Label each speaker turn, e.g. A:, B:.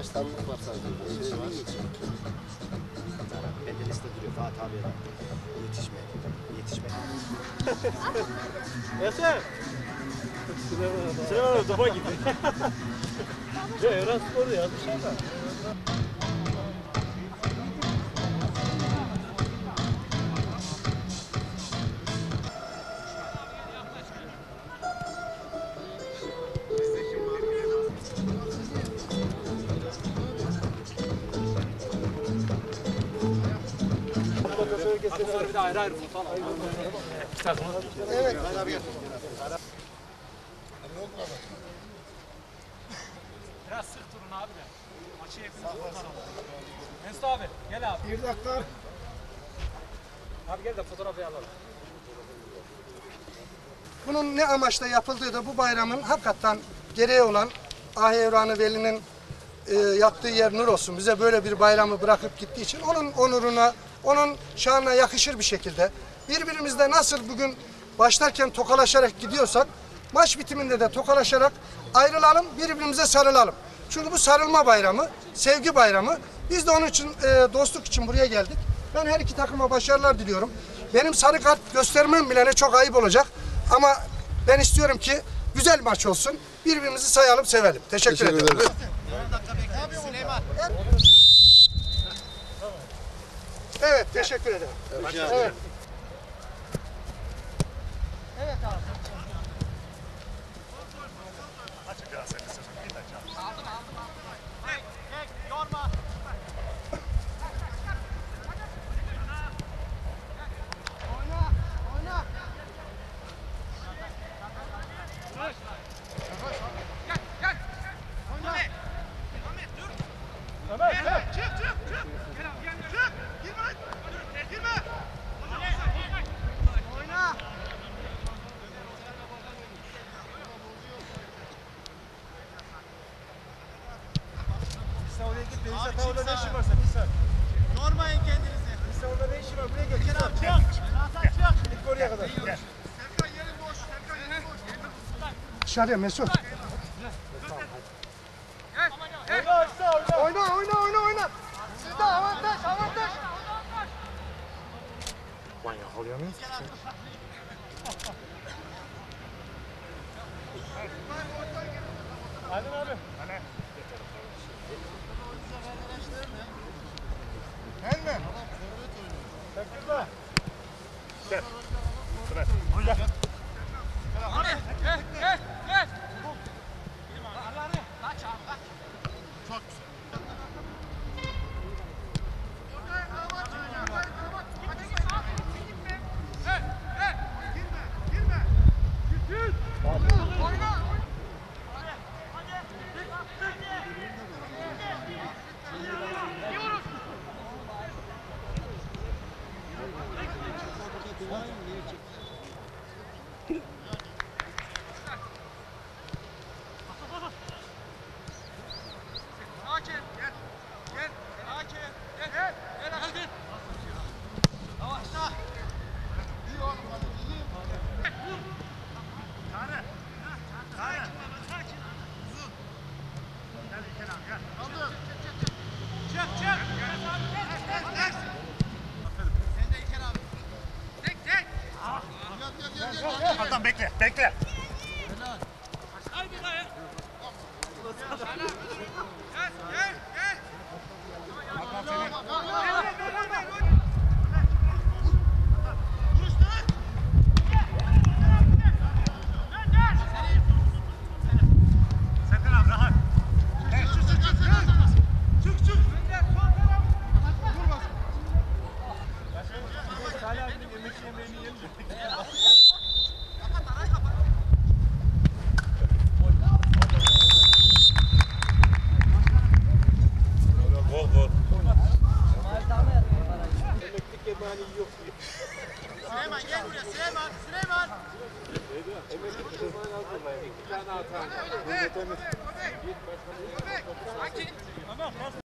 A: Başkanlık var sadece. Şey var.
B: Bende liste duruyor Fatih abiye. Yetişme.
C: Yeter. Süleyman topa gitti. Ya Evren Spor'u yazmışlar da. Bir de ayrı fotoğraf alalım.
A: Evet.
C: Biraz sık durun abi de. Maçı hepimiz kurtaralım. Mesut abi gel abi.
A: Bir dakika.
C: Abi gel de fotoğrafı alalım.
A: Bunun ne amaçla yapıldığı da bu bayramın hakikaten gereği olan Ahi Evranı Veli'nin yattığı yer nur olsun. Bize böyle bir bayramı bırakıp gittiği için onun onuruna, onun şanına yakışır bir şekilde birbirimizle nasıl bugün başlarken tokalaşarak gidiyorsak maç bitiminde de tokalaşarak ayrılalım, birbirimize sarılalım. Çünkü bu sarılma bayramı, sevgi bayramı. Biz de onun için dostluk için buraya geldik. Ben her iki takıma başarılar diliyorum. Benim sarı kart göstermem bilene çok ayıp olacak. Ama ben istiyorum ki güzel maç olsun. Birbirimizi sayalım, sevelim. Teşekkür ederim. Evet, teşekkür ederim. Evet. Evet abi.
C: Yorma. Yormayın kendinizi.
A: Sen orada ne işin var? Buraya gel.
C: Çık.
A: Git oraya kadar.
C: Serkan yerin boş. Serkan yerin boş.
A: Dışarıya Mesut. Oyna. Sizde avantaj.
B: Lan yakalıyor muyuz?
C: Hadi abi.
A: Gel mi?
C: Teşekkürler.
B: Gel. Gel.
C: Gel. Kaç abi kaç.
B: Çok güzel. Hakan bekle.
C: Süleyman gel buraya. Süleyman.
B: Tamam.